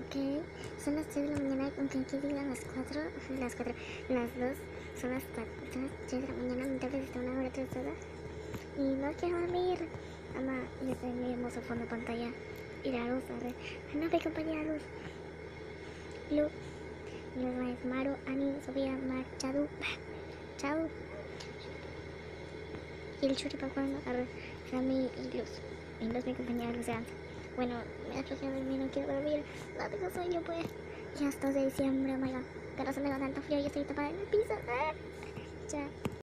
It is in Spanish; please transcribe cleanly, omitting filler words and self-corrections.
Ok, son las 3 de la mañana, aunque aquí digan las 4, las 2, son las 4, son las 3 de la mañana, mi tablet está una hora atrasada y no quiero dormir. Ama, y ese es mi hermoso fondo de pantalla. Y la luz, a ver, no me compañía luz. Luz, los más Maru, Ani, Sofía, Mar, Chadu, Chao. Y el churipacuando, a ver, Rami y Luz. Y Luz, mi compañera Luz Gansa. Bueno, me da flojera dormir, no quiero dormir. No tengo sueño, pues. Ya es 2 de diciembre, oh my god. Que no se me da tanto frío, yo estoy tapada en el piso. Chao.